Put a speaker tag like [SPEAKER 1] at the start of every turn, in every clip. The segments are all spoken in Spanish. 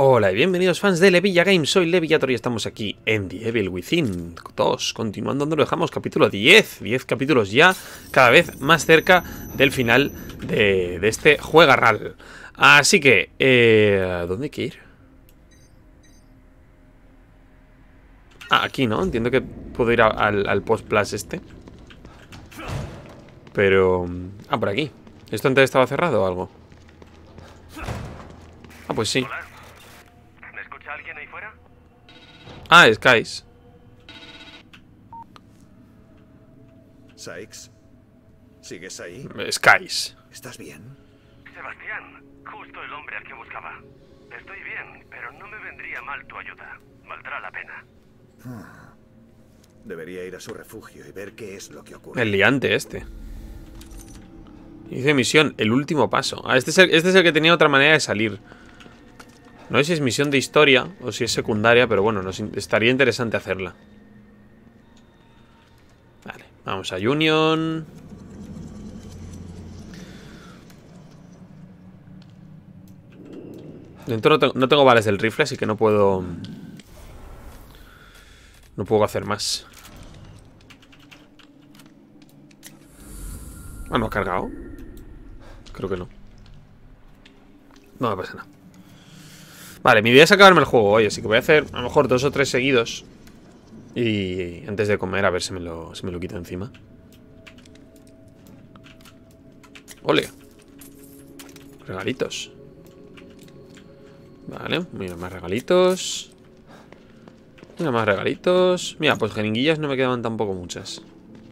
[SPEAKER 1] Hola y bienvenidos fans de Levilla Games, soy Levillator y estamos aquí en The Evil Within 2, continuando donde lo dejamos, capítulo 10 capítulos ya, cada vez más cerca del final de este juegarral. Así que, ¿dónde hay que ir? Ah, aquí, ¿no? Entiendo que puedo ir al Post Plus este. Pero... ah, por aquí. ¿Esto antes estaba cerrado o algo? Ah, pues sí.
[SPEAKER 2] ¿Me escucha alguien ahí fuera?
[SPEAKER 1] Ah, Skies.
[SPEAKER 3] Sykes, ¿sigues ahí?
[SPEAKER 1] Skies.
[SPEAKER 3] ¿Estás bien?
[SPEAKER 2] Sebastián, justo el hombre al que buscaba. Estoy bien, pero no me vendría mal tu ayuda. Valdrá la pena.
[SPEAKER 3] Debería ir a su refugio y ver qué es lo que ocurre.
[SPEAKER 1] El liante este. Dice misión, el último paso. Ah, este es el que tenía otra manera de salir. No sé si es misión de historia o si es secundaria, pero bueno, estaría interesante hacerla. Vale, vamos a Union. Dentro no tengo balas del rifle, así que no puedo... no puedo hacer más. Ah, ¿no ha cargado? Creo que no. No me pasa nada. Vale, mi idea es acabarme el juego hoy, así que voy a hacer a lo mejor 2 o 3 seguidos. Y antes de comer a ver si me lo quito encima. Ole. Regalitos. Vale, mira, más regalitos. Mira, más regalitos. Mira, pues jeringuillas no me quedaban tampoco muchas.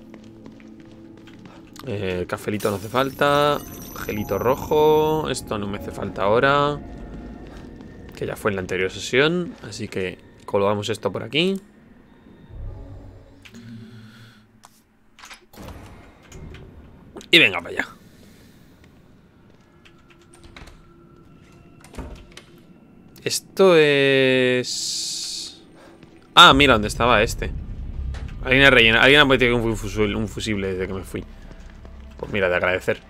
[SPEAKER 1] Cafelito no hace falta. Gelito rojo. Esto no me hace falta ahora, que ya fue en la anterior sesión. Así que colgamos esto por aquí. Y venga para allá. Esto es... ah, mira dónde estaba este. Alguien ha rellenado. Alguien ha metido un fusible desde que me fui. Pues mira, de agradecer.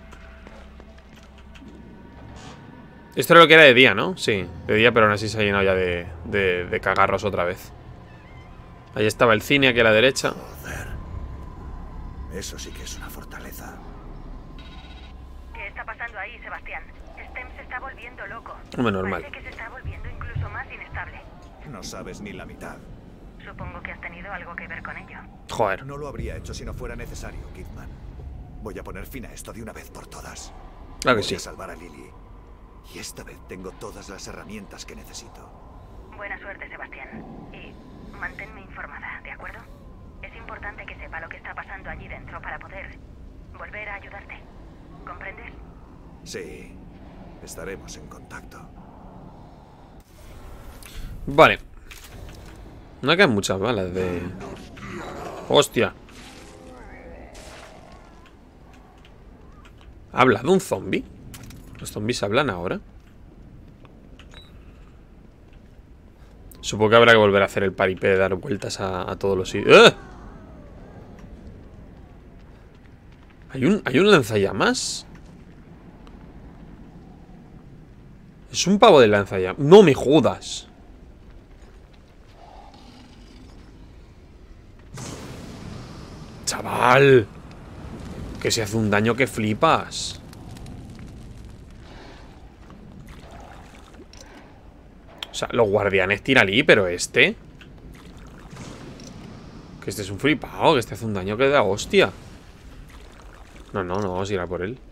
[SPEAKER 1] Esto era lo que era de día, ¿no? Sí, de día, pero aún así se ha llenado ya de cagarros otra vez. Ahí estaba el cine aquí a la derecha.
[SPEAKER 3] Joder. Eso sí que es una fortaleza.
[SPEAKER 4] ¿Qué está pasando ahí, Sebastián? Stem se está volviendo loco.
[SPEAKER 1] Hombre, normal.
[SPEAKER 4] Parece que se está volviendo incluso más inestable.
[SPEAKER 3] No sabes ni la mitad.
[SPEAKER 4] Supongo que has tenido algo que ver con ello.
[SPEAKER 1] Joder.
[SPEAKER 3] No lo habría hecho si no fuera necesario, Kidman. Voy a poner fin a esto de una vez por todas.
[SPEAKER 1] Claro que
[SPEAKER 3] Voy
[SPEAKER 1] sí.
[SPEAKER 3] a salvar a Lily. Y esta vez tengo todas las herramientas que necesito.
[SPEAKER 4] Buena suerte, Sebastián. Y manténme informada, ¿de acuerdo? Es importante que sepa lo que está pasando allí dentro para poder volver a ayudarte. ¿Comprendes?
[SPEAKER 3] Sí, estaremos en contacto.
[SPEAKER 1] Vale. No quedan muchas balas de... ¡hostia! ¿Habla de un zombie? ¿Los zombies hablan ahora? Supongo que habrá que volver a hacer el paripé de dar vueltas a todos los sitios. ¡Eh! ¿Hay un lanzallamas? Es un pavo de lanzallamas. ¡No me jodas! ¡Chaval! Que se hace un daño que flipas. O sea, los guardianes tiralí, pero este... que este es un flipado, que este hace un daño que da hostia. No, vamos a ir a por él.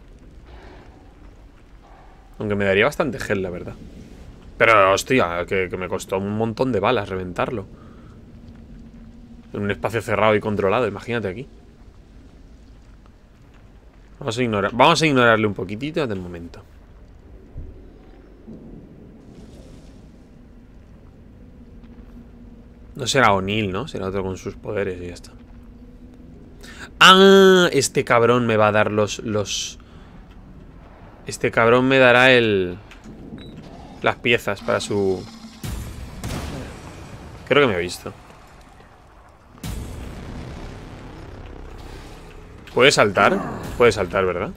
[SPEAKER 1] Aunque me daría bastante gel, la verdad. Pero, hostia, que me costó un montón de balas reventarlo. En un espacio cerrado y controlado, imagínate aquí. Vamos a ignorarle un poquitito de momento. No será O'Neill, ¿no? Será otro con sus poderes y ya está. ¡Ah! Este cabrón me va a dar este cabrón me dará las piezas para su... creo que me ha visto. ¿Puede saltar? Puede saltar, ¿verdad?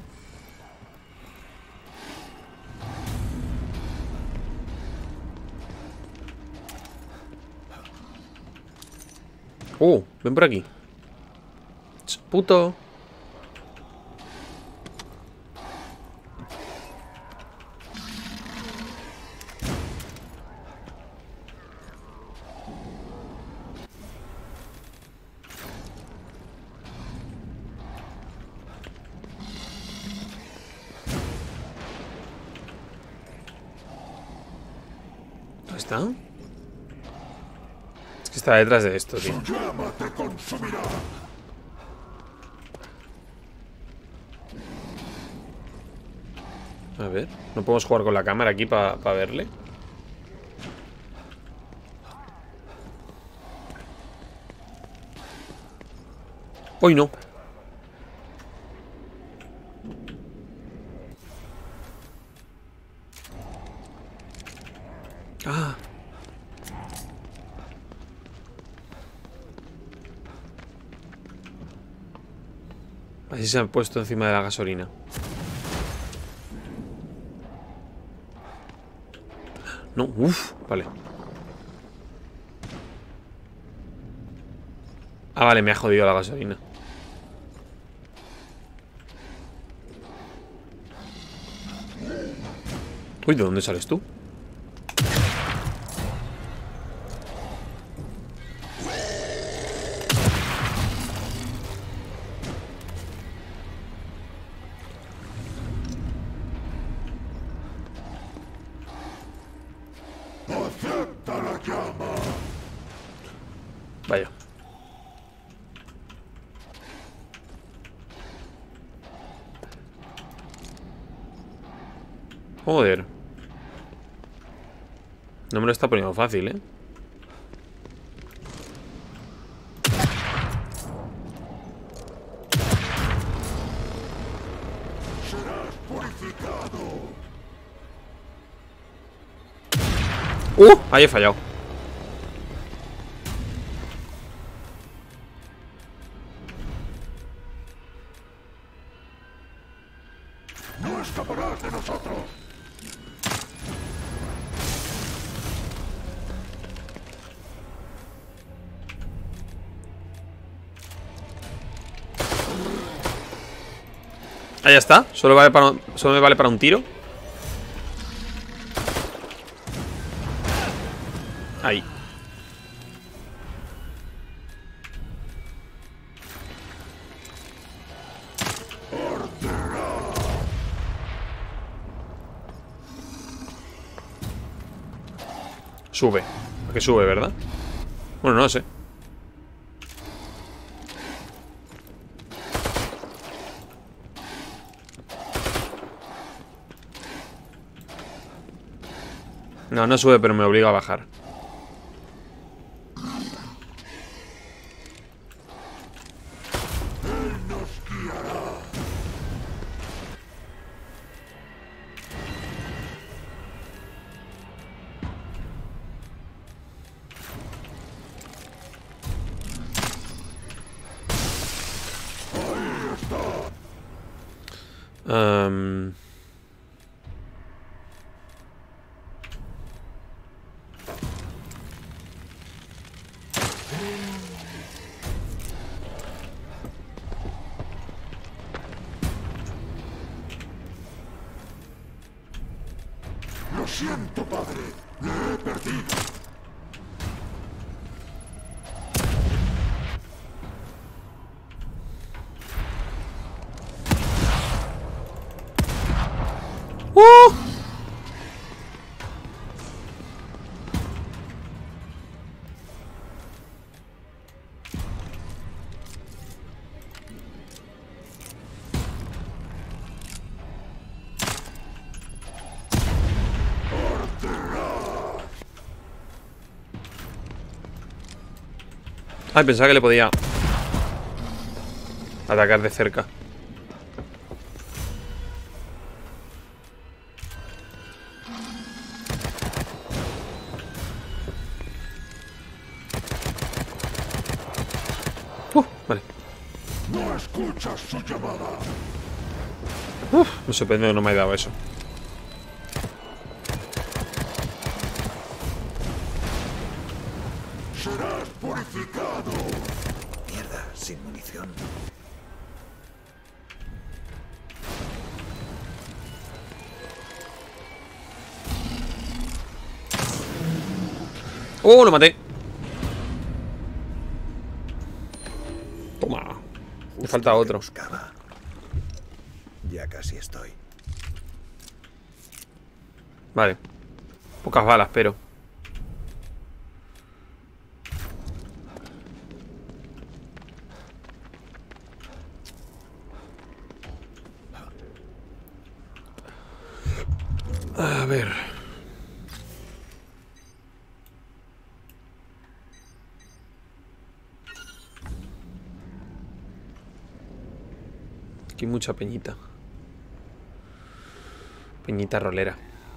[SPEAKER 1] Ven por aquí. Puto. ¿Dónde está? Es que está detrás de esto, tío. A ver, ¿no podemos jugar con la cámara aquí para verle? ¡Uy, no! ¡Ah! Así se han puesto encima de la gasolina. No, uff, vale. Ah, vale, me ha jodido la gasolina. Uy, ¿de dónde sales tú? Vaya. Joder. No me lo está poniendo fácil, ¿eh? Ahí he fallado.
[SPEAKER 5] No escaparás de nosotros.
[SPEAKER 1] Ahí está. Solo me vale para un tiro. Ahí. Sube. ¿A qué sube, verdad? Bueno, no sé. No, no sube, pero me obliga a bajar.
[SPEAKER 5] Lo siento, padre. Le he perdido.
[SPEAKER 1] Ay, pensaba que le podía atacar de cerca. Vale.
[SPEAKER 5] No escuchas su llamada.
[SPEAKER 1] Me sorprende que no me haya dado eso.
[SPEAKER 5] Serás purificado.
[SPEAKER 3] Mierda, sin munición.
[SPEAKER 1] ¡Oh, lo maté! Toma. Me falta
[SPEAKER 3] Lo que
[SPEAKER 1] otro.
[SPEAKER 3] buscaba. Ya casi estoy.
[SPEAKER 1] Vale. Pocas balas, pero... A ver... Aquí mucha peñita. Peñita rolera.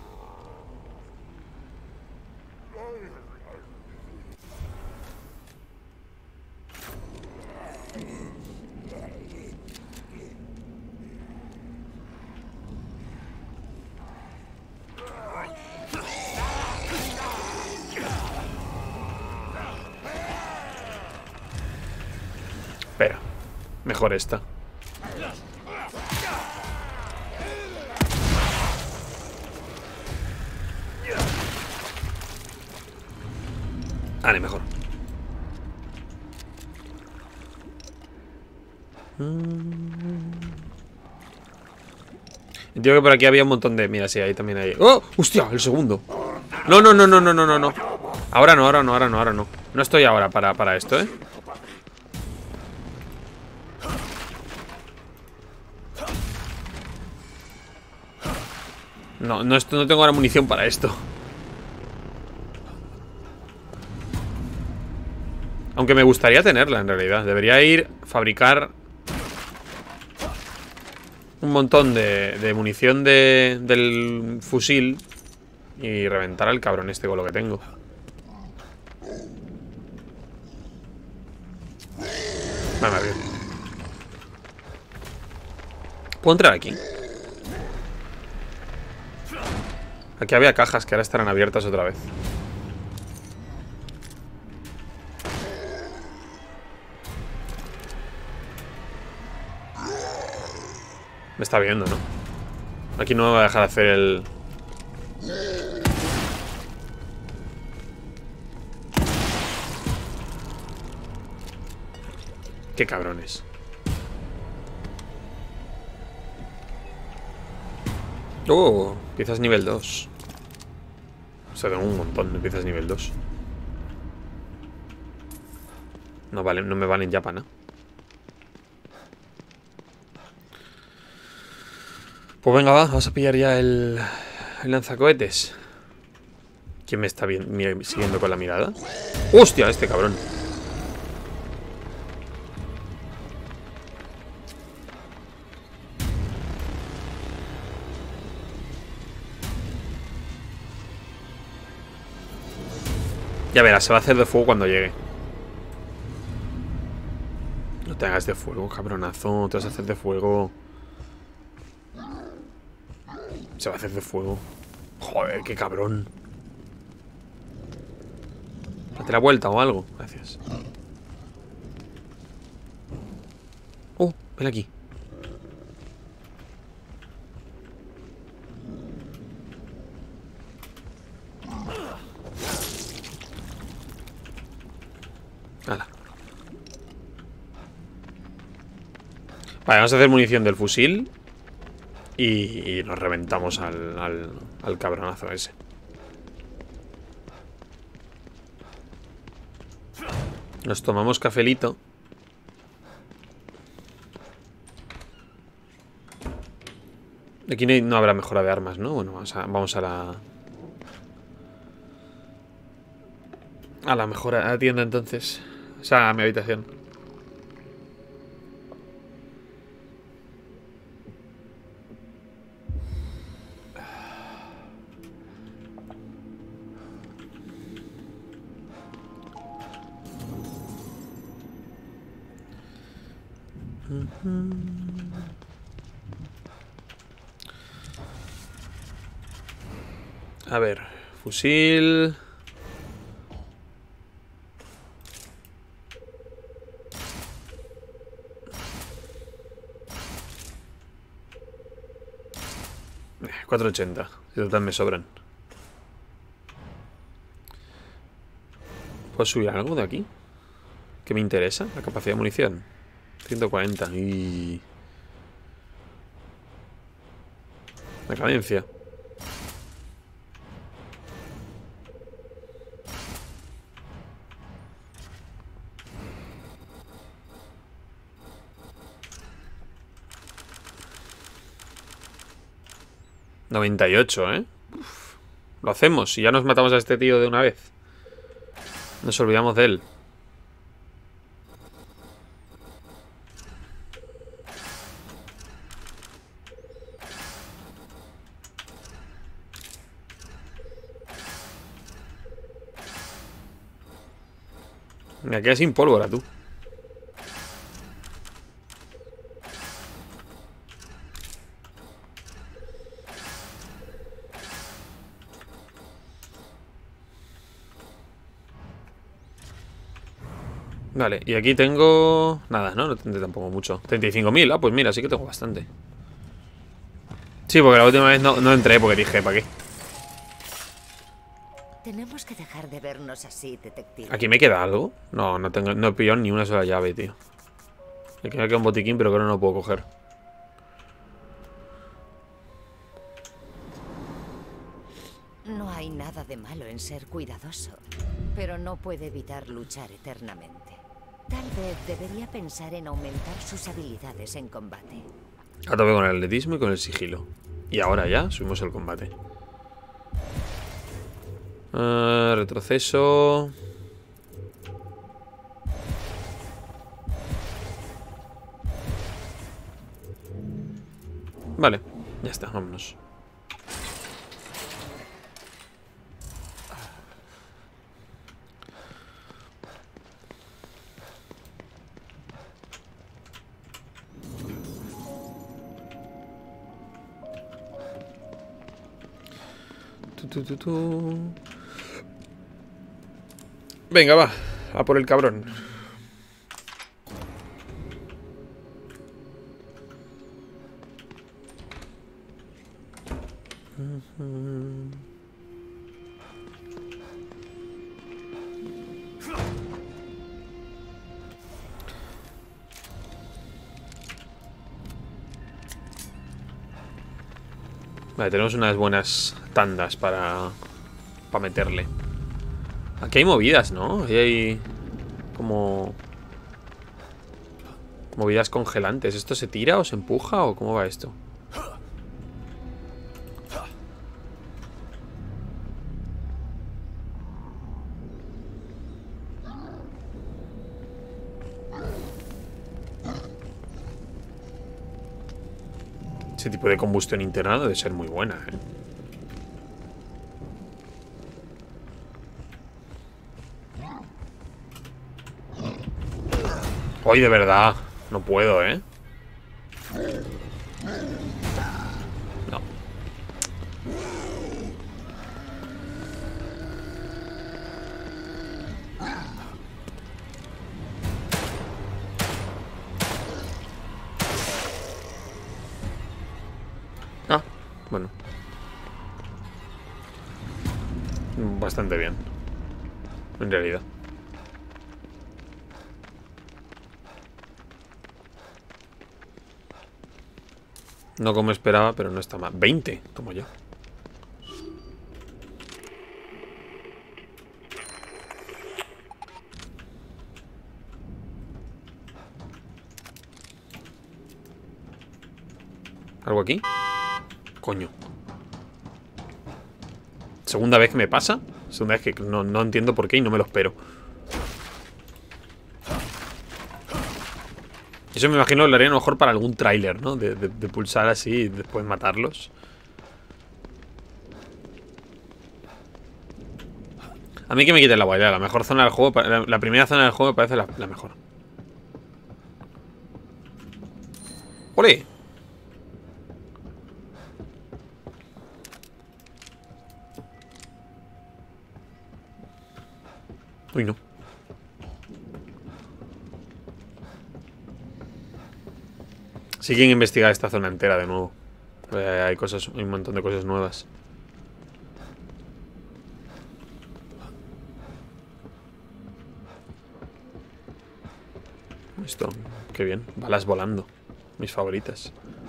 [SPEAKER 1] Espera. Mejor esta. Vale, mejor. Entiendo que por aquí había un montón de... Mira, sí, ahí también hay... ¡Oh! ¡Hostia! El segundo. No, no, no, no, no, no, no, no. Ahora no, ahora no, ahora no, ahora no. No estoy ahora para esto, ¿eh? No, no tengo ahora munición para esto. Aunque me gustaría tenerla, en realidad. Debería ir a fabricar un montón de munición del fusil y reventar al cabrón este con lo que tengo. Vale, bien. ¿Puedo entrar aquí? Aquí había cajas que ahora estarán abiertas otra vez. Me está viendo, ¿no? Aquí no me va a dejar hacer el... Qué cabrones. Oh, piezas nivel 2. O sea, tengo un montón de piezas nivel 2. No valen, no me valen ya para nada. Pues venga, va, vamos a pillar ya el lanzacohetes. ¿Quién me está siguiendo con la mirada? ¡Hostia, este cabrón! Ya verás, se va a hacer de fuego cuando llegue. No te hagas de fuego, cabronazo. Te vas a hacer de fuego. Se va a hacer de fuego. Joder, qué cabrón. Date la vuelta o algo. Gracias. Oh, ven aquí. Hala. Vale, vamos a hacer munición del fusil. Y nos reventamos al cabronazo ese. Nos tomamos cafelito. Aquí no habrá mejora de armas, ¿no? Bueno, vamos a la mejora, a la tienda entonces. O sea, a mi habitación. A ver, fusil. 480. Si total me sobran. ¿Puedo subir algo de aquí? ¿Qué me interesa? La capacidad de munición. 140. Y... la cadencia. $98, ¿eh? Uf. Lo hacemos y ya nos matamos a este tío de una vez. Nos olvidamos de él. Me quedé sin pólvora, tú. Vale, y aquí tengo... nada, ¿no? No tendré tampoco mucho. 35.000, ah, pues mira, sí que tengo bastante. Sí, porque la última vez no entré porque dije, ¿para qué?
[SPEAKER 6] Tenemos que dejar de vernos así, detective.
[SPEAKER 1] ¿Aquí me queda algo? No, no he pillado ni una sola llave, tío. Aquí me queda un botiquín, pero creo que no lo puedo coger.
[SPEAKER 6] No hay nada de malo en ser cuidadoso, pero no puede evitar luchar eternamente. Tal vez debería pensar en aumentar sus habilidades en combate.
[SPEAKER 1] A tope con el atletismo y con el sigilo. Y ahora ya subimos el combate. Retroceso. Vale, ya está, vámonos. Venga, va. A por el cabrón. Vale, tenemos unas buenas tandas para meterle. Aquí hay movidas, ¿no? Aquí hay como movidas congelantes. ¿Esto se tira o se empuja o cómo va esto? Ese tipo de combustión interna debe ser muy buena, ¿eh? Hoy de verdad, no puedo, ¿eh? No. Ah, bueno. Bastante bien. En realidad. No como esperaba, pero no está mal. 20, como yo. ¿Algo aquí? Coño. Segunda vez que me pasa. Segunda vez que no entiendo por qué y no me lo espero. Eso me imagino lo haría a lo mejor para algún tráiler, ¿no? De pulsar así y después matarlos. A mí que me quite la guayada. La mejor zona del juego, la primera zona del juego me parece la mejor. ¡Ole! Uy, no. Sí que hay que investigar esta zona entera de nuevo. Hay cosas, hay un montón de cosas nuevas. Esto, qué bien. Balas volando. Mis favoritas.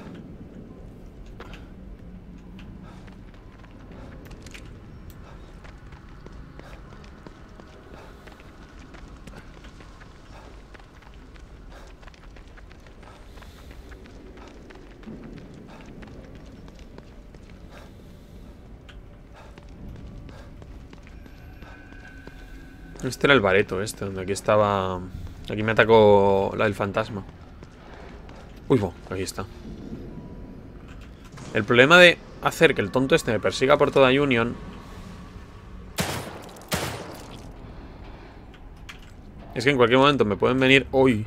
[SPEAKER 1] Este era el bareto, donde aquí estaba... Aquí me atacó la del fantasma. Uy, aquí está. El problema de hacer que el tonto este me persiga por toda Union es que en cualquier momento me pueden venir... ¡Uy!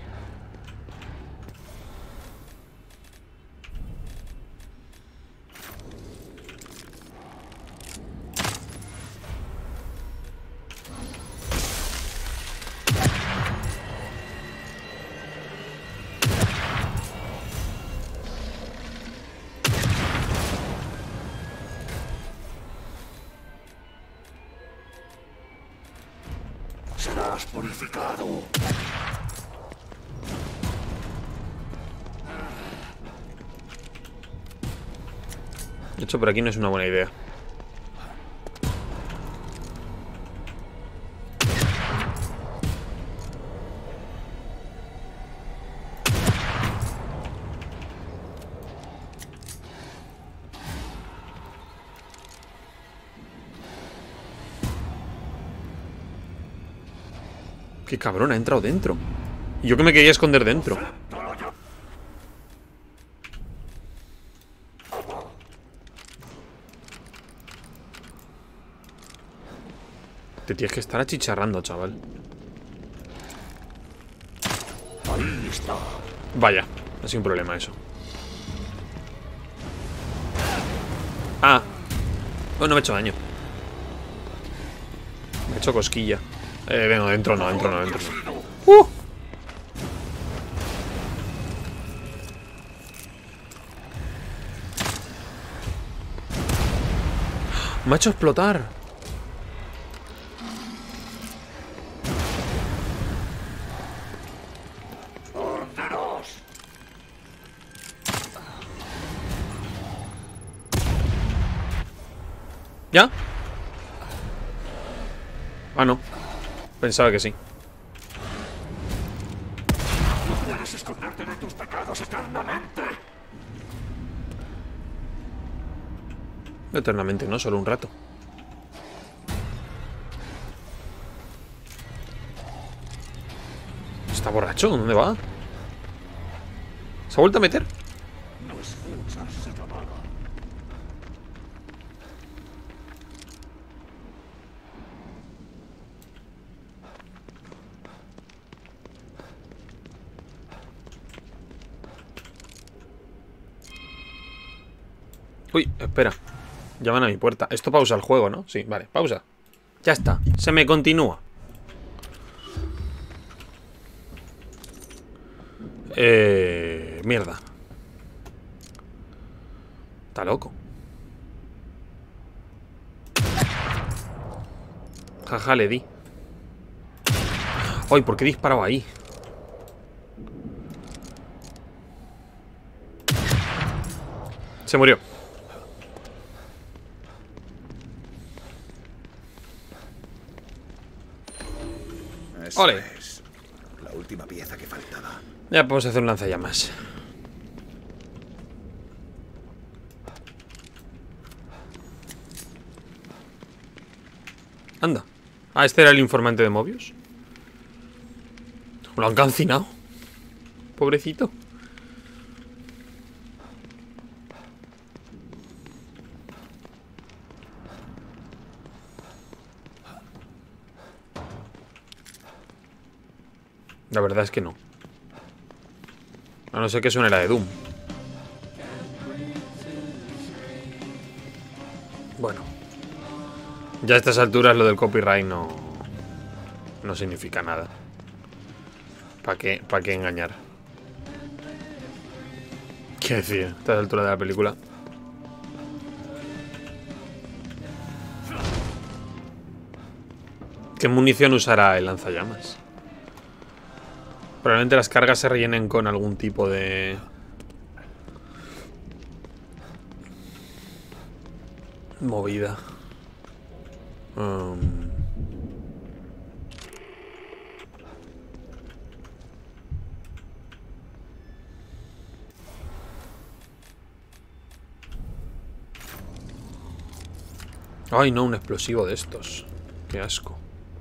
[SPEAKER 5] Serás purificado.
[SPEAKER 1] De hecho, por aquí no es una buena idea. Qué cabrón, ha entrado dentro. Y yo que me quería esconder dentro. Te tienes que estar achicharrando, chaval.
[SPEAKER 5] Ahí está.
[SPEAKER 1] Vaya, ha sido un problema eso. Ah. Oh, no me he hecho daño. Me he hecho cosquilla. Venga, dentro no. Me ha hecho explotar. ¿Ya? Ah, no. Pensaba que sí.
[SPEAKER 5] No puedes esconderte de tus pecados eternamente.
[SPEAKER 1] Eternamente, no, solo un rato. ¿Está borracho? ¿Dónde va? ¿Se ha vuelto a meter?
[SPEAKER 5] No escuchas esa llamada.
[SPEAKER 1] Uy, espera. Llaman a mi puerta. Esto pausa el juego, ¿no? Sí, vale, pausa. Ya está, se me continúa. Mierda. Está loco. Jaja, le di. Ay, ¿por qué he disparado ahí? Se murió.
[SPEAKER 3] Eso
[SPEAKER 1] Ole.
[SPEAKER 3] es. La última pieza que faltaba.
[SPEAKER 1] Ya podemos hacer un lanzallamas. Anda. Ah, este era el informante de Mobius. Lo han cancinado. Pobrecito. La verdad es que no. A no ser que suene la de Doom. Bueno. Ya a estas alturas lo del copyright no significa nada. ¿Para qué engañar? ¿Qué decir? A estas alturas de la película. ¿Qué munición usará el lanzallamas? Probablemente las cargas se rellenen con algún tipo de... movida. Ay, no, un explosivo de estos. Qué asco.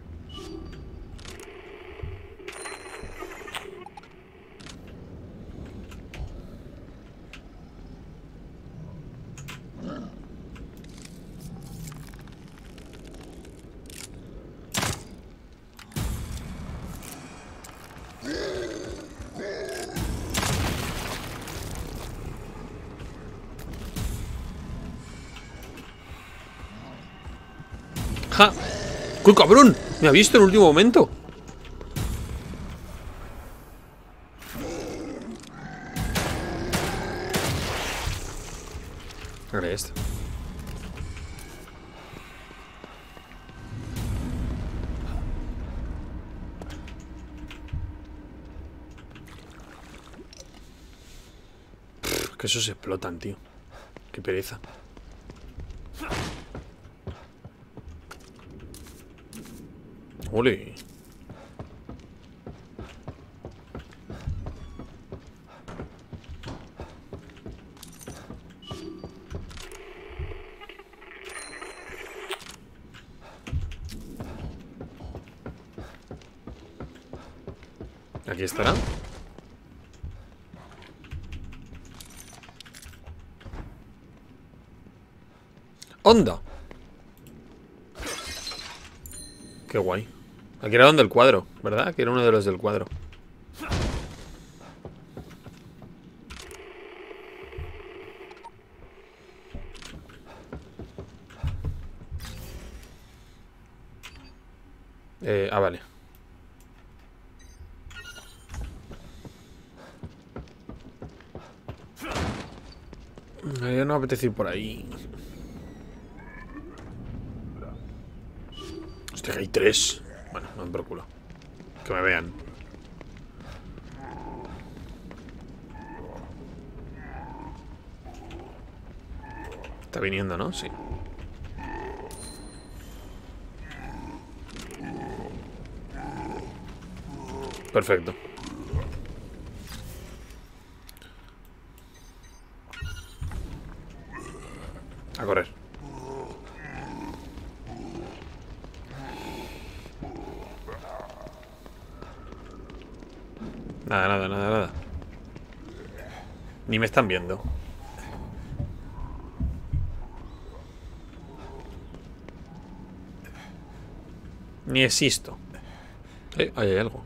[SPEAKER 1] ¡Ja! ¡Qué cabrón! Me ha visto en el último momento. ¿Qué es esto? Que esos explotan, tío. Qué pereza. ¡Ole! Aquí estará. ¡Onda! Qué guay. Aquí era donde el cuadro, ¿verdad? Que era uno de los del cuadro. Vale. Ya no me apetece ir por ahí. Hostia, que hay 3. Bueno, no me preocupo. Que me vean. Está viniendo, ¿no? Sí. Perfecto. A correr. Nada. Ni me están viendo. Ni existo. Ahí hay algo.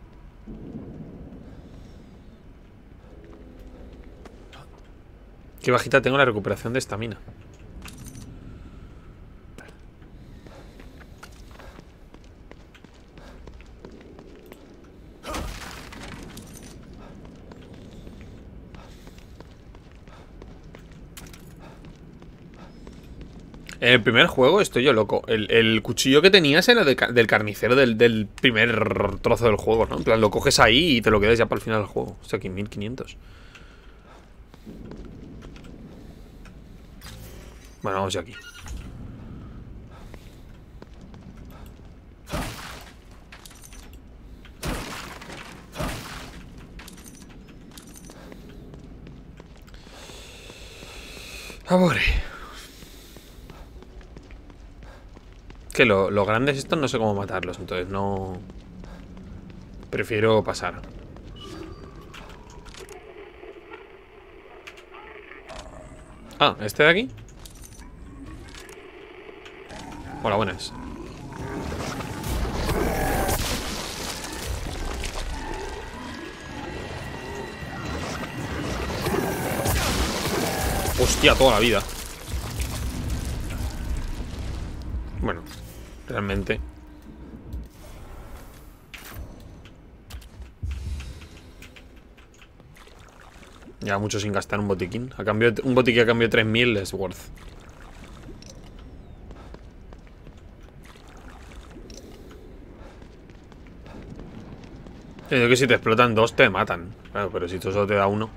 [SPEAKER 1] Qué bajita tengo la recuperación de estamina. En el primer juego estoy yo loco. El cuchillo que tenías era del carnicero del primer trozo del juego, ¿no? En plan, lo coges ahí y te lo quedas ya para el final del juego. O sea, aquí 1500. Bueno, vamos ya aquí. Ahora. Que los grandes estos no sé cómo matarlos, entonces no... Prefiero pasar. Ah, ¿este de aquí? Hola, buenas. Hostia, toda la vida. Bueno, realmente... Ya mucho sin gastar un botiquín. A cambio, un botiquín a cambio de 3000 es worth. Yo digo que si te explotan dos te matan. Claro, pero si tú solo te da uno.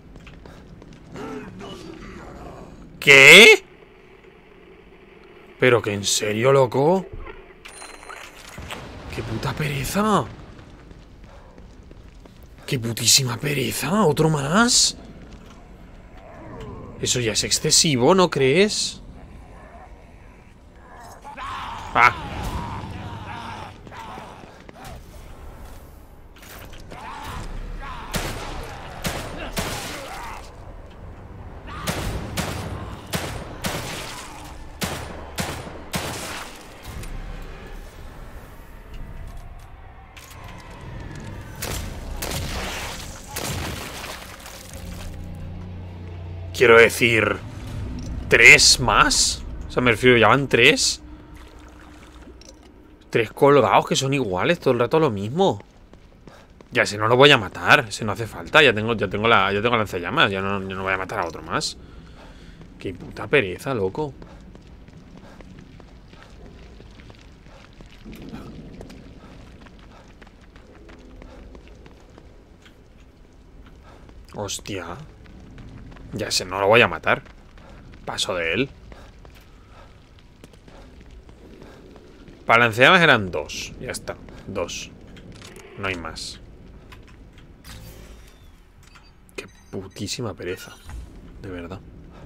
[SPEAKER 1] ¿Qué? ¿Pero que en serio, loco? ¡Qué puta pereza! ¡Qué putísima pereza! ¿Otro más? Eso ya es excesivo, ¿no crees? ¡Ah! Quiero decir... ¿3 más? O sea, me refiero, ¿ya van 3? 3 colgados que son iguales, todo el rato lo mismo. Ya, ese no lo voy a matar. Ese no hace falta, ya tengo lanzallamas. Ya no voy a matar a otro más. Qué puta pereza, loco. Hostia. Ya, ese no lo voy a matar. Paso de él. Para lanzallamas eran 2. Ya está, 2. No hay más. Qué putísima pereza. De verdad.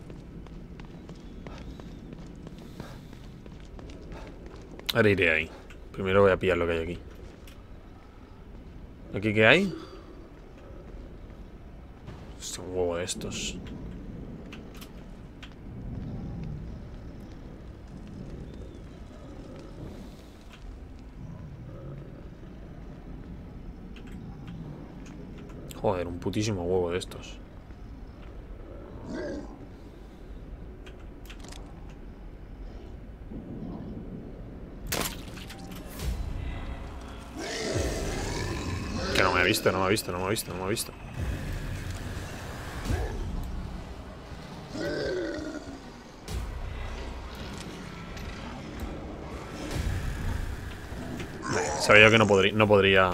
[SPEAKER 1] Ahora iré ahí. Primero voy a pillar lo que hay aquí. ¿Aquí qué hay? Hostia, un huevo de estos. Joder, un putísimo huevo de estos. Que no me ha visto, no me ha visto, no me ha visto, no me ha visto. Sabía yo que no podría.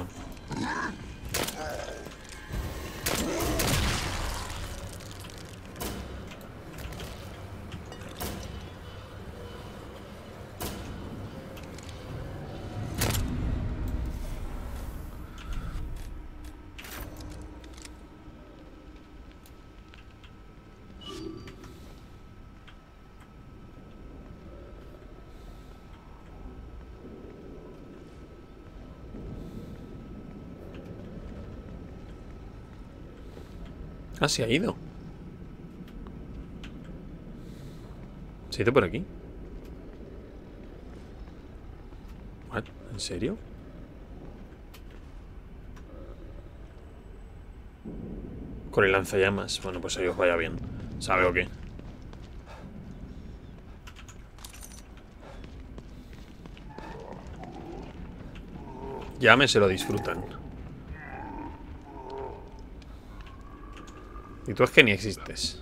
[SPEAKER 1] Ah, se ha ido. ¿Se ha ido por aquí? ¿What? ¿En serio? Con el lanzallamas. Bueno, pues ahí os vaya bien. ¿Sabe o qué? Ya me se lo disfrutan. Y tú es que ni existes.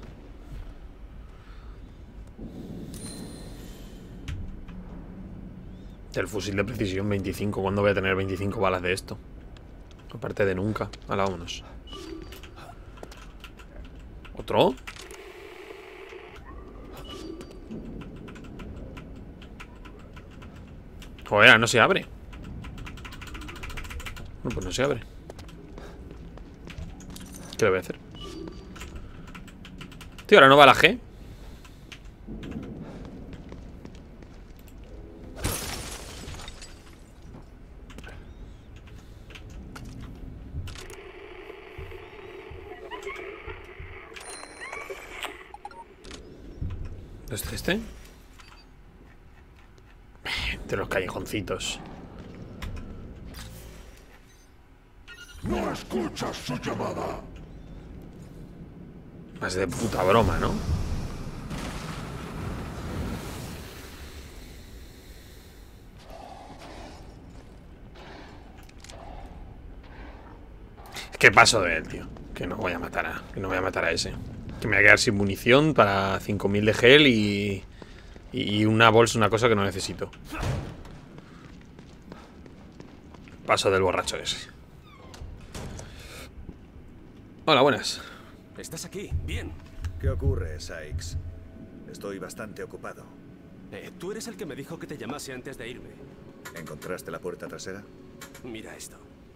[SPEAKER 1] El fusil de precisión 25. ¿Cuándo voy a tener 25 balas de esto? Aparte de nunca. Hala, vámonos. ¿Otro? Joder, no se abre. No, pues no se abre. ¿Qué le voy a hacer? Tío, ahora no va la G. ¿Es este? Entre los callejoncitos.
[SPEAKER 5] No escuchas su llamada.
[SPEAKER 1] Más de puta broma, ¿no? ¿Qué paso de él, tío? Que no voy a matar a ese. Que me voy a quedar sin munición para 5000 de gel y una bolsa, una cosa que no necesito. Paso del borracho ese. Hola, buenas.
[SPEAKER 7] Estás aquí, bien.
[SPEAKER 3] ¿Qué ocurre, Sykes? Estoy bastante ocupado.
[SPEAKER 7] Tú eres el que me dijo que te llamase antes de irme.
[SPEAKER 3] ¿Encontraste la puerta trasera?
[SPEAKER 7] Mira esto.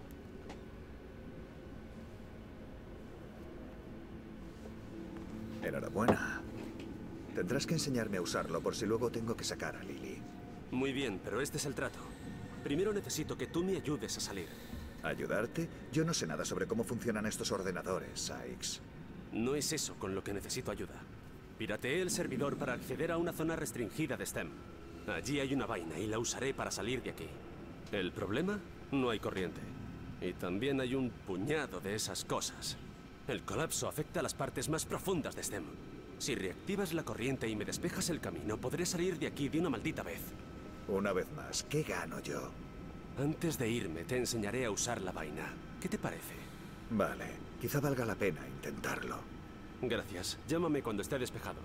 [SPEAKER 3] Enhorabuena. Tendrás que enseñarme a usarlo por si luego tengo que sacar a Lily.
[SPEAKER 7] Muy bien, pero este es el trato. Primero necesito que tú me ayudes a salir.
[SPEAKER 3] ¿Ayudarte? Yo no sé nada sobre cómo funcionan estos ordenadores, Sykes.
[SPEAKER 7] No es eso con lo que necesito ayuda. Pirateé el servidor para acceder a una zona restringida de STEM. Allí hay una vaina y la usaré para salir de aquí. ¿El problema? No hay corriente. Y también hay un puñado de esas cosas. El colapso afecta a las partes más profundas de STEM. Si reactivas la corriente y me despejas el camino, podré salir de aquí de una maldita vez.
[SPEAKER 3] Una vez más, ¿qué gano yo?
[SPEAKER 7] Antes de irme, te enseñaré a usar la vaina. ¿Qué te parece?
[SPEAKER 3] Vale, quizá valga la pena intentarlo.
[SPEAKER 7] Gracias. Llámame cuando esté despejado.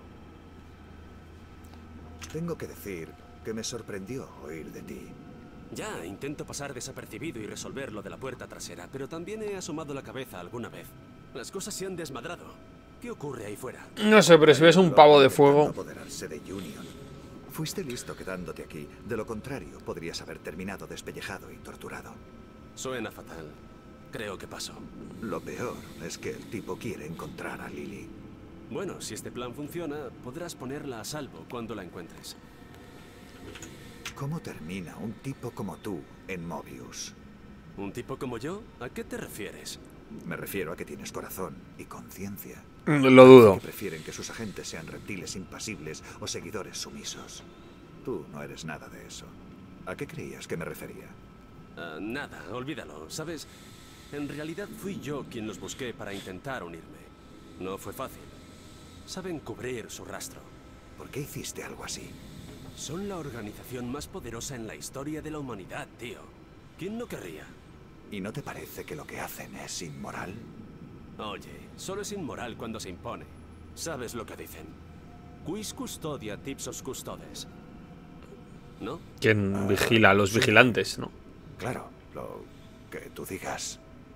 [SPEAKER 3] Tengo que decir que me sorprendió oír de ti.
[SPEAKER 7] Ya, intento pasar desapercibido y resolver lo de la puerta trasera, pero también he asomado la cabeza alguna vez. Las cosas se han desmadrado. ¿Qué ocurre ahí fuera?
[SPEAKER 1] No sé, pero si ves un pavo de fuego...
[SPEAKER 3] Apoderarse de Union. Fuiste listo quedándote aquí. De lo contrario, podrías haber terminado despellejado y torturado.
[SPEAKER 7] Suena fatal. Creo que pasó.
[SPEAKER 3] Lo peor es que el tipo quiere encontrar a Lily.
[SPEAKER 7] Bueno, si este plan funciona, podrás ponerla a salvo cuando la encuentres.
[SPEAKER 3] ¿Cómo termina un tipo como tú en Mobius?
[SPEAKER 7] ¿Un tipo como yo? ¿A qué te refieres?
[SPEAKER 3] Me refiero a que tienes corazón y conciencia.
[SPEAKER 1] Lo dudo.
[SPEAKER 3] Que prefieren que sus agentes sean reptiles impasibles o seguidores sumisos. Tú no eres nada de eso. ¿A qué creías que me refería?
[SPEAKER 7] Nada, olvídalo. ¿Sabes? En realidad fui yo quien los busqué para intentar unirme. No fue fácil. Saben cubrir su rastro.
[SPEAKER 3] ¿Por qué hiciste algo así?
[SPEAKER 7] Son la organización más poderosa en la historia de la humanidad, tío. ¿Quién no querría?
[SPEAKER 3] ¿Y no te parece que lo que hacen es inmoral?
[SPEAKER 7] Oye, solo es inmoral cuando se impone. ¿Sabes lo que dicen? Quis custodia tipsos custodes. ¿No?
[SPEAKER 1] ¿Quién vigila a los vigilantes, no?
[SPEAKER 3] Claro, lo que tú digas.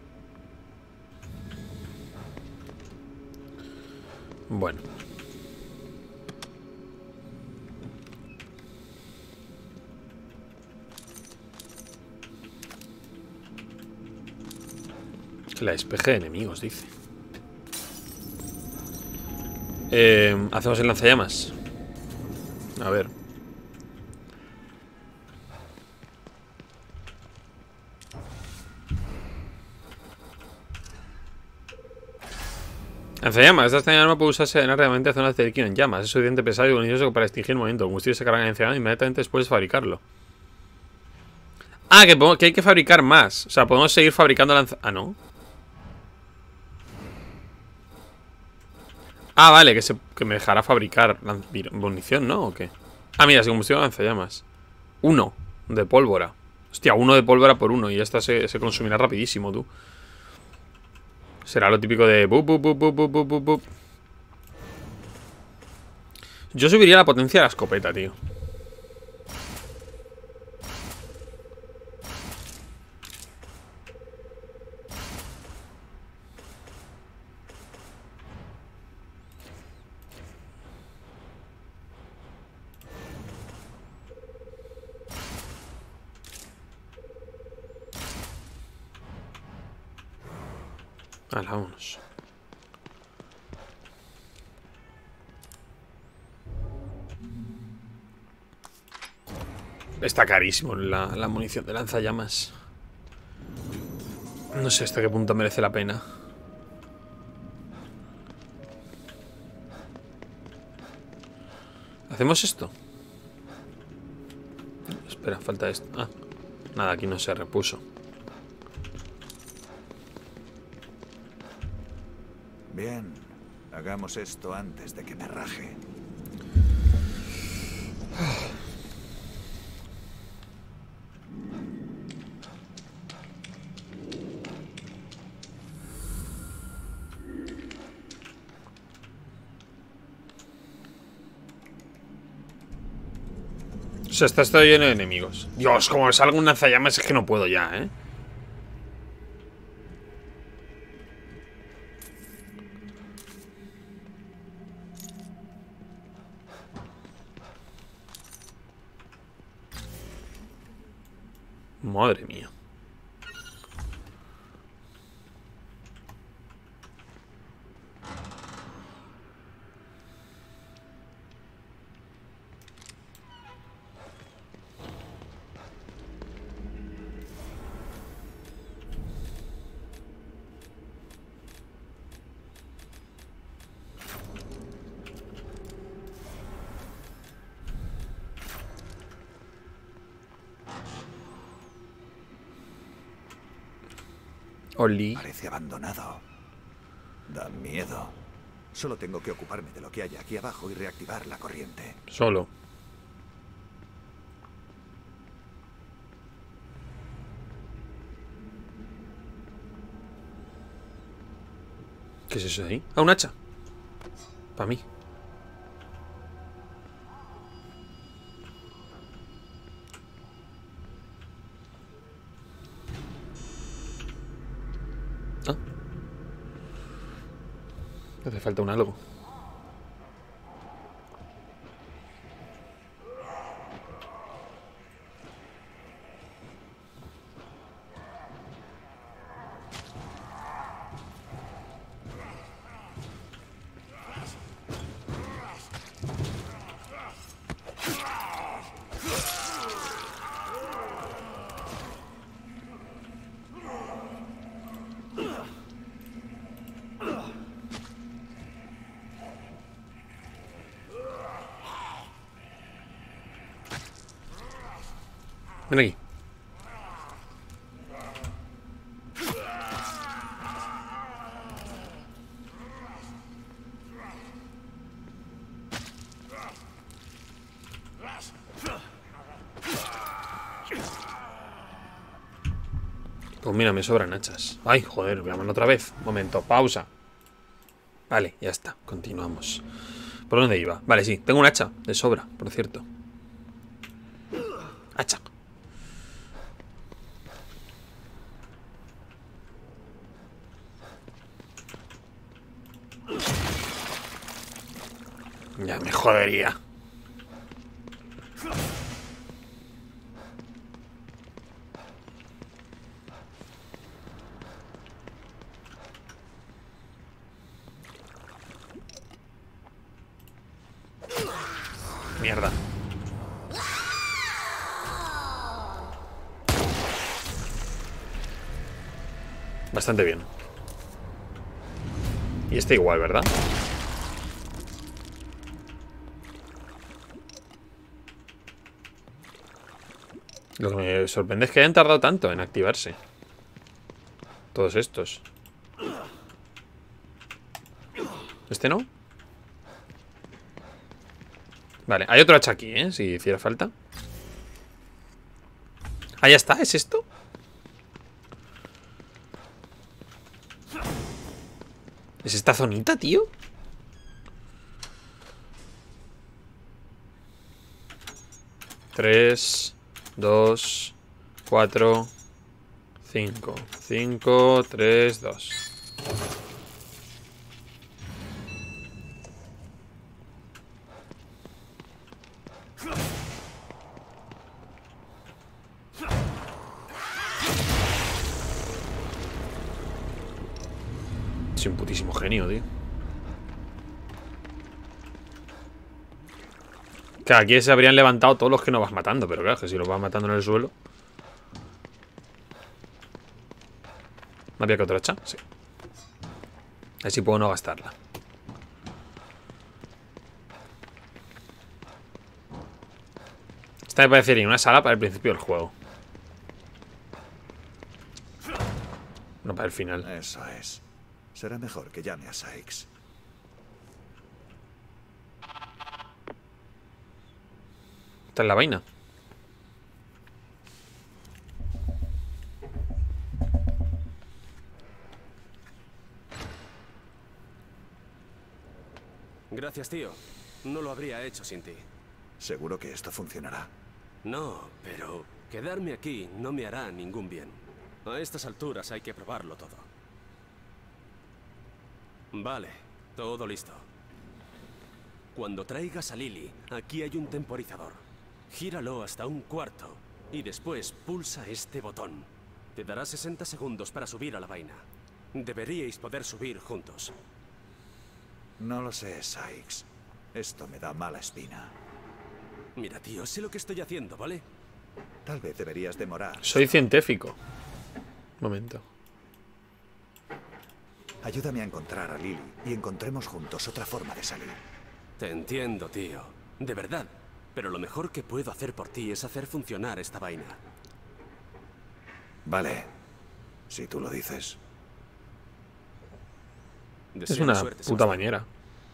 [SPEAKER 1] Bueno. La despeje de enemigos, dice. Hacemos el lanzallamas. A ver. Lanzallamas. Esta arma puede usarse en rápidamente a zonas de líquido en llamas. Es suficiente pesado y bonito para extinguir el movimiento. El combustible se carga en lanzallamas inmediatamente después de fabricarlo. Ah, que hay que fabricar más. O sea, podemos seguir fabricando lanzallamas. Ah, no. Ah, vale, que me dejará fabricar munición, ¿no? ¿O qué? Ah, mira, se combustible de lanzallamas. 1 de pólvora. Hostia, 1 de pólvora por 1. Y esta se consumirá rapidísimo, tú. Será lo típico de... Yo subiría la potencia de la escopeta, tío. Vale, vámonos. Está carísimo la munición de lanzallamas. No sé hasta qué punto merece la pena. ¿Hacemos esto? Espera, falta esto. Ah, nada, aquí no se repuso.
[SPEAKER 3] Bien, hagamos esto antes de que me raje.
[SPEAKER 1] O sea, está lleno de enemigos. Dios, como me salga un lanzallamas es que no puedo ya, ¿eh? Madre mía. Oli.
[SPEAKER 3] Parece abandonado. Da miedo. Solo tengo que ocuparme de lo que hay aquí abajo y reactivar la corriente.
[SPEAKER 1] Solo. ¿Qué es eso de ahí? Ah, un hacha. Para mí. Ah. Hace falta un algo. Ven aquí. Pues mira, me sobran hachas. Ay, joder, veámoslo otra vez. Momento, pausa. Vale, ya está, continuamos. ¿Por dónde iba? Vale, sí, tengo un hacha de sobra, por cierto. Hacha. Ya me jodería. Mierda. Bastante bien. Y este igual, ¿verdad? Lo que me sorprende es que hayan tardado tanto en activarse. Todos estos. ¿Este no? Vale, hay otro hacha aquí, ¿eh? Si hiciera falta. Ah, ya está, ¿es esto? ¿Es esta zonita, tío? Tres, 2, 4, 5. 5, 3, 2. Soy un putísimo genio, tío. Claro, aquí se habrían levantado todos los que no vas matando, pero claro, que si los vas matando en el suelo. ¿No había que otra hacha? Sí. Así puedo no gastarla. Esta me parecería una sala para el principio del juego. No para el final.
[SPEAKER 3] Eso es. Será mejor que llame a Sykes.
[SPEAKER 1] Esta es la vaina.
[SPEAKER 7] Gracias, tío. No lo habría hecho sin ti.
[SPEAKER 3] ¿Seguro que esto funcionará?
[SPEAKER 7] No, pero quedarme aquí no me hará ningún bien. A estas alturas hay que probarlo todo. Vale, todo listo. Cuando traigas a Lily, aquí hay un temporizador. Gíralo hasta un cuarto y después pulsa este botón. Te dará 60 segundos para subir a la vaina. Deberíais poder subir juntos.
[SPEAKER 3] No lo sé, Sykes. Esto me da mala espina.
[SPEAKER 7] Mira, tío, sé lo que estoy haciendo, ¿vale?
[SPEAKER 3] Tal vez deberías demorar.
[SPEAKER 1] Soy científico. Momento.
[SPEAKER 3] Ayúdame a encontrar a Lily y encontremos juntos otra forma de salir.
[SPEAKER 7] Te entiendo, tío. De verdad. Pero lo mejor que puedo hacer por ti es hacer funcionar esta vaina.
[SPEAKER 3] Vale. Si tú lo dices.
[SPEAKER 1] Es
[SPEAKER 7] Deseo
[SPEAKER 1] una
[SPEAKER 7] suerte,
[SPEAKER 1] puta
[SPEAKER 7] Sebastián.
[SPEAKER 1] bañera.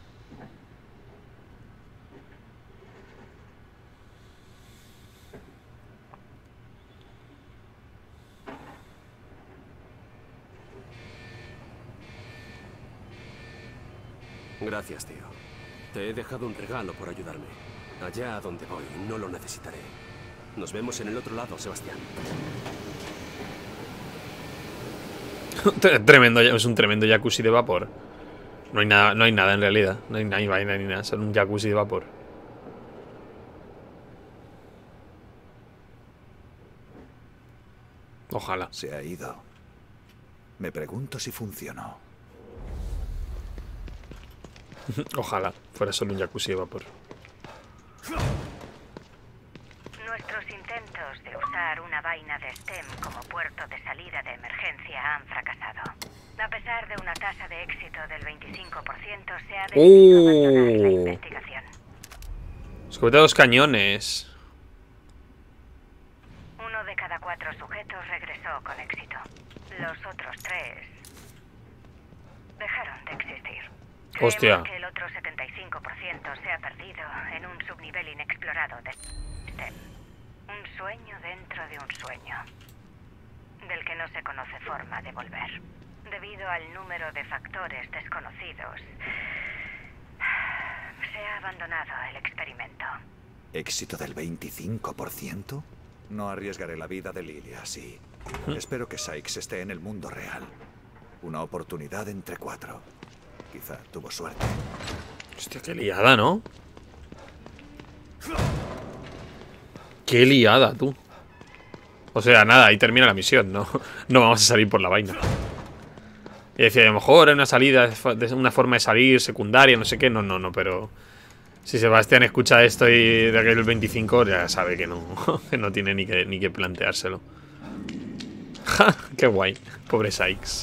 [SPEAKER 7] Gracias, tío. Te he dejado un regalo por ayudarme. Allá a donde voy, no lo necesitaré. Nos vemos en el otro lado, Sebastián.
[SPEAKER 1] Tremendo, es un tremendo jacuzzi de vapor. No hay nada en realidad. No hay vaina ni nada. Es un jacuzzi de vapor. Ojalá.
[SPEAKER 3] Se ha ido. Me pregunto si funcionó.
[SPEAKER 1] Ojalá fuera solo un jacuzzi de vapor.
[SPEAKER 4] Nuestros intentos de usar una vaina de STEM como puerto de salida de emergencia han fracasado. A pesar de una tasa de éxito del 25%, se ha decidido abandonar la investigación.
[SPEAKER 1] Escopeta de 2 cañones.
[SPEAKER 4] 1 de cada 4 sujetos regresó con éxito. Los otros 3 dejaron de existir.
[SPEAKER 1] Hostia.
[SPEAKER 4] Creemos que el otro 75% se ha perdido en un subnivel inexplorado de STEM. Un sueño dentro de un sueño, del que no se conoce forma de volver. Debido al número de factores desconocidos, se ha abandonado el experimento.
[SPEAKER 3] ¿Éxito del 25%? No arriesgaré la vida de Lily así. Espero que Sykes esté en el mundo real. Una oportunidad entre 4. Quizá tuvo suerte.
[SPEAKER 1] Hostia, qué liada, ¿no? Qué liada, tú. O sea, nada, ahí termina la misión, ¿no? No vamos a salir por la vaina. Y decía, a lo mejor hay una salida, una forma de salir secundaria, no sé qué. No, pero... Si Sebastián escucha esto y de aquel 25, ya sabe que no, que no tiene ni que planteárselo. Ja, qué guay. Pobre Sykes.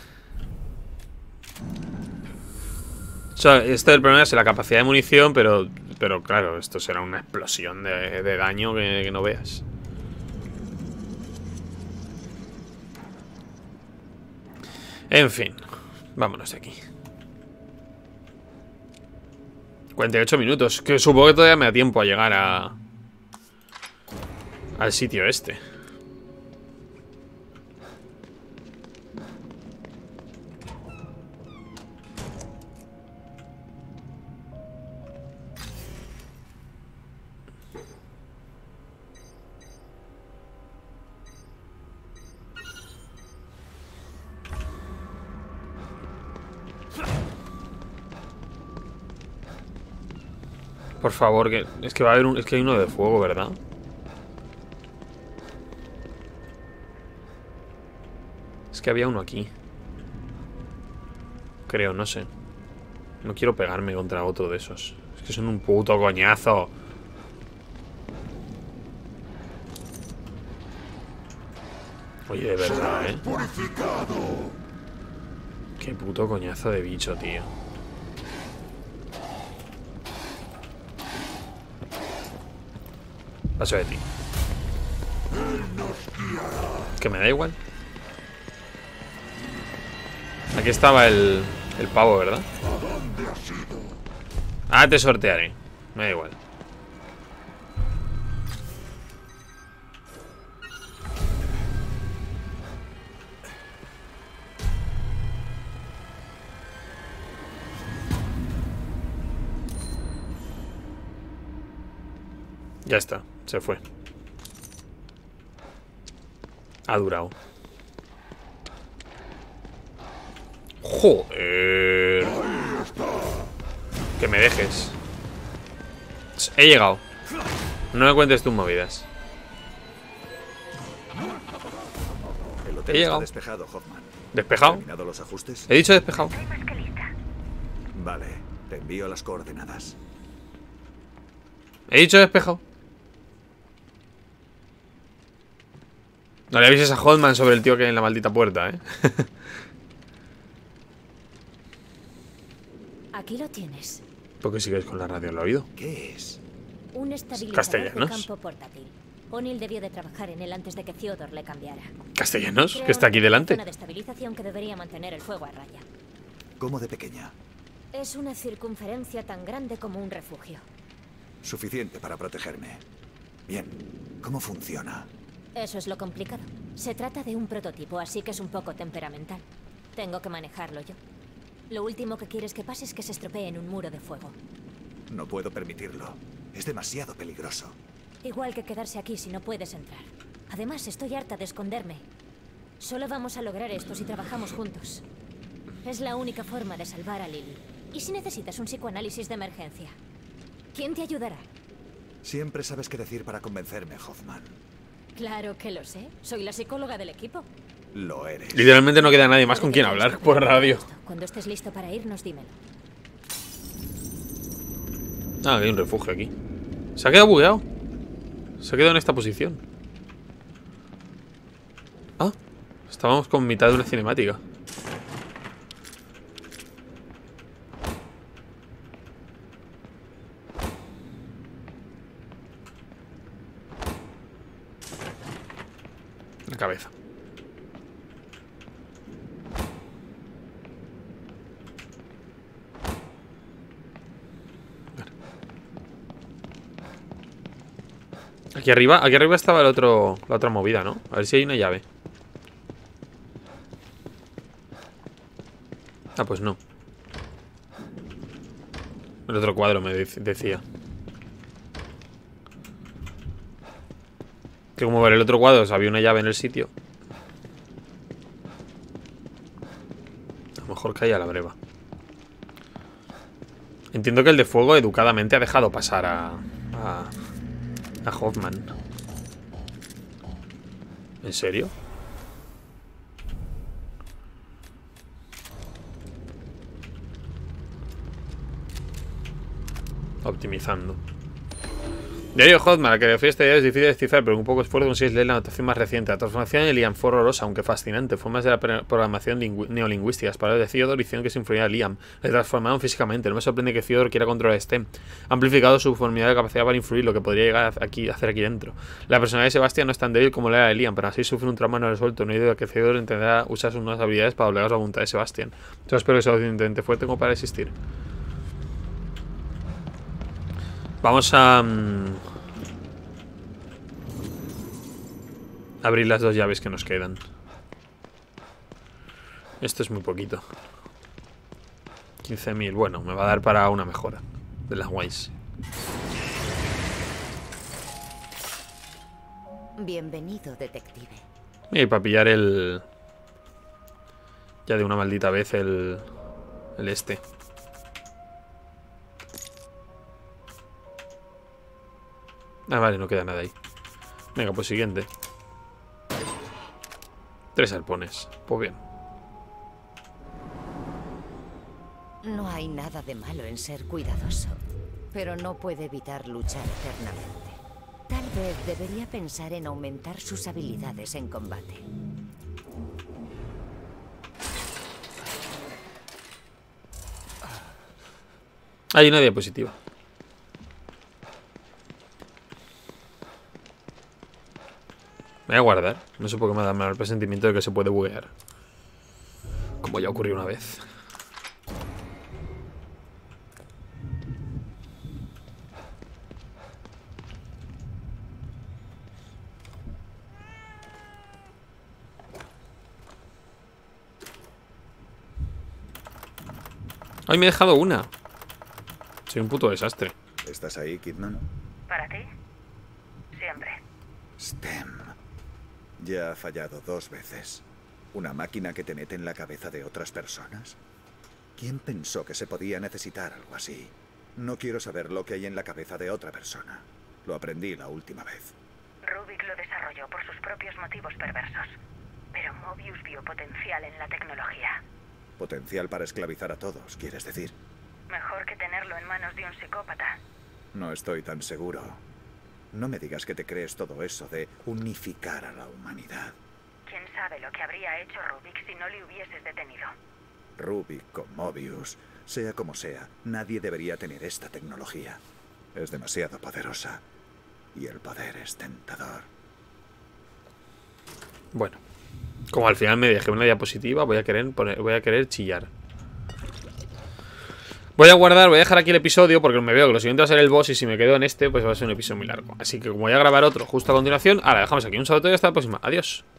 [SPEAKER 1] O sea, esto del problema es la capacidad de munición, pero claro, esto será una explosión de daño que no veas. En fin, vámonos de aquí. 48 minutos, que supongo que todavía me da tiempo a llegar al sitio este. Por favor, que es que va a haber es que hay uno de fuego, ¿verdad? Es que había uno aquí. Creo, no sé. No quiero pegarme contra otro de esos. Es que son un puto coñazo. Oye, de verdad, ¿eh? Qué puto coñazo de bicho, tío. Paso de ti. Que me da igual. Aquí estaba el pavo, ¿verdad? Ah, te sortearé. Me da igual. Ya está, se fue. Ha durado. Joder. Que me dejes. He llegado. No me cuentes tus movidas.
[SPEAKER 3] El hotel
[SPEAKER 1] He
[SPEAKER 3] está
[SPEAKER 1] llegado.
[SPEAKER 3] despejado, Hoffman.
[SPEAKER 1] ¿Despejado?
[SPEAKER 3] ¿Terminado los ajustes?
[SPEAKER 1] He dicho despejado.
[SPEAKER 4] Estoy más que lista.
[SPEAKER 3] Vale, te envío las coordenadas.
[SPEAKER 1] He dicho despejado. No le avises a Hoffman sobre el tío que hay en la maldita puerta, ¿eh?
[SPEAKER 8] Aquí lo tienes.
[SPEAKER 1] ¿Por qué sigues con la radio al oído?
[SPEAKER 3] ¿Qué es?
[SPEAKER 8] Un estabilizador
[SPEAKER 1] ¿Castellanos?
[SPEAKER 8] de campo portátil. O'Neill debió de trabajar en él antes de que Theodore le cambiara.
[SPEAKER 1] ¿Castellanos?
[SPEAKER 8] Crea
[SPEAKER 1] ¿Que está aquí
[SPEAKER 8] una
[SPEAKER 1] delante?
[SPEAKER 8] zona de estabilización que debería mantener el fuego a raya.
[SPEAKER 3] ¿Cómo de pequeña?
[SPEAKER 8] Es una circunferencia tan grande como un refugio.
[SPEAKER 3] Suficiente para protegerme. Bien, ¿cómo funciona?
[SPEAKER 8] Eso es lo complicado. Se trata de un prototipo, así que es un poco temperamental. Tengo que manejarlo yo. Lo último que quieres que pase es que se estropee en un muro de fuego.
[SPEAKER 3] No puedo permitirlo. Es demasiado peligroso.
[SPEAKER 8] Igual que quedarse aquí si no puedes entrar. Además, estoy harta de esconderme. Solo vamos a lograr esto si trabajamos juntos. Es la única forma de salvar a Lily. ¿Y si necesitas un psicoanálisis de emergencia? ¿Quién te ayudará?
[SPEAKER 3] Siempre sabes qué decir para convencerme, Hoffman.
[SPEAKER 8] Claro que lo sé. Soy la psicóloga del equipo.
[SPEAKER 3] Lo eres.
[SPEAKER 1] Literalmente no queda nadie más con quien hablar por radio.
[SPEAKER 8] Cuando estés listo para irnos, dímelo.
[SPEAKER 1] Ah, que hay un refugio aquí. Se ha quedado bugueado. Se ha quedado en esta posición. Ah, estábamos con mitad de una cinemática. La cabeza. Aquí arriba estaba la otra movida, ¿no? A ver si hay una llave. Ah, pues no. El otro cuadro me decía. Que como ver el otro cuadro, o sea, había una llave en el sitio. A lo mejor caía la breva. Entiendo que el de fuego educadamente ha dejado pasar a Hoffman. ¿En serio? Optimizando. Diario Hoffman, al que le fiesta es difícil de descifrar, pero con un poco de esfuerzo consigues leer la anotación más reciente. La transformación de Liam fue horrorosa, aunque fascinante. Formas de la programación neolingüísticas. Palabras de Theodore hicieron que se influyera a Liam. Le transformaron físicamente. No me sorprende que Theodore quiera controlar STEM. Ha amplificado su formidable capacidad para influir, lo que podría llegar a hacer aquí dentro. La personalidad de Sebastian no es tan débil como la de Liam, pero así sufre un trauma no resuelto. No hay duda que Theodore intentará usar sus nuevas habilidades para doblegar la voluntad de Sebastian. Yo espero que sea lo suficientemente fuerte como para existir. Vamos a abrir las dos llaves que nos quedan. Esto es muy poquito. 15.000. Bueno, me va a dar para una mejora de las guays.
[SPEAKER 6] Bienvenido, detective.
[SPEAKER 1] Y para pillar el... Ya de una maldita vez el este. Ah, vale, no queda nada ahí. Venga, pues siguiente. 3 arpones. Pues bien.
[SPEAKER 6] No hay nada de malo en ser cuidadoso, pero no puede evitar luchar eternamente. Tal vez debería pensar en aumentar sus habilidades en combate.
[SPEAKER 1] Hay una diapositiva. Me voy a guardar. No sé por qué me da el presentimiento de que se puede buguear. Como ya ocurrió una vez. Ay, me he dejado una. Soy un puto desastre.
[SPEAKER 3] ¿Estás ahí, Kidman?
[SPEAKER 4] ¿Para ti? Siempre.
[SPEAKER 3] STEM. Ya ha fallado 2 veces. ¿Una máquina que te mete en la cabeza de otras personas? ¿Quién pensó que se podía necesitar algo así? No quiero saber lo que hay en la cabeza de otra persona. Lo aprendí la última vez.
[SPEAKER 4] Rubik lo desarrolló por sus propios motivos perversos. Pero Mobius vio potencial en la tecnología.
[SPEAKER 3] Potencial para esclavizar a todos, ¿quieres decir?
[SPEAKER 4] Mejor que tenerlo en manos de un psicópata.
[SPEAKER 3] No estoy tan seguro. No me digas que te crees todo eso de unificar a la humanidad.
[SPEAKER 4] ¿Quién sabe lo que habría hecho Rubik si no le hubieses detenido?
[SPEAKER 3] Rubik o Mobius, sea como sea, nadie debería tener esta tecnología. Es demasiado poderosa. Y el poder es tentador.
[SPEAKER 1] Bueno, como al final me dejé una diapositiva, voy a querer chillar. Voy a guardar, voy a dejar aquí el episodio porque me veo que lo siguiente va a ser el boss y si me quedo en este, pues va a ser un episodio muy largo. Así que como voy a grabar otro justo a continuación, ahora dejamos aquí un saludo y hasta la próxima. Adiós.